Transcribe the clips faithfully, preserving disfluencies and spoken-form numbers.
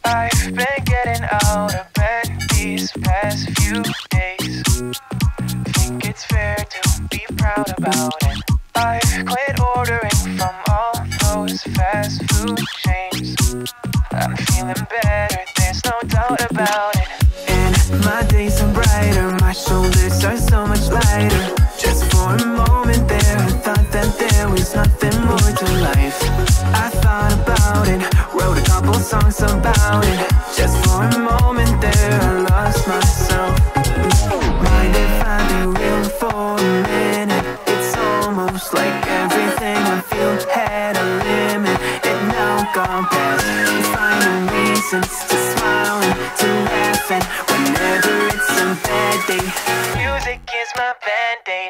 I've been getting out of bed these past few days. Think it's fair to be proud about it. I've quit ordering from all those fast food chains. I'm feeling better, there's no doubt about it. And my days are brighter, my shoulders are so much lighter. Just for a moment there, I thought that there was nothing more to life. I thought about it, wrote a couple songs about it. Just for a moment there, I lost myself. Mind if I be real for a minute? It's almost like everything I feel had a limit. It now gone past, finding reasons to smile and to laugh. And whenever it's a bad day, music is my band-aid.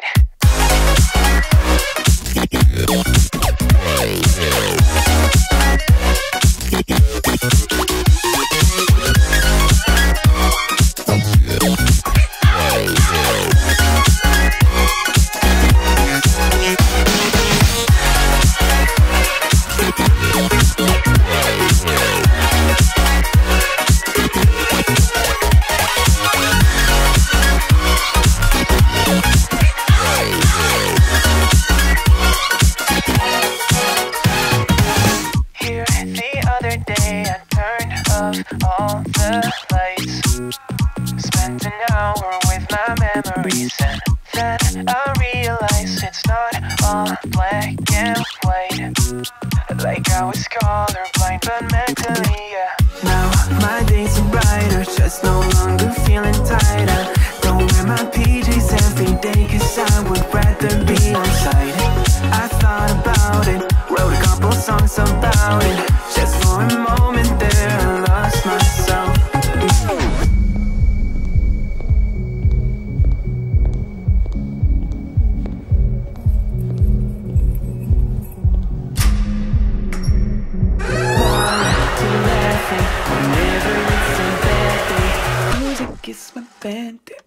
All the lights, spent an hour with my memories, and then I realized it's not all black and white. Like I was colorblind, but mentally, yeah. Now my days are brighter, just no longer feeling tired. I don't wear my P Js every day, cause I would rather be outside. I thought about it, wrote a couple songs about it. Just for a moment there, I lost myself. Whenever it's a bad day, music is my band-aid.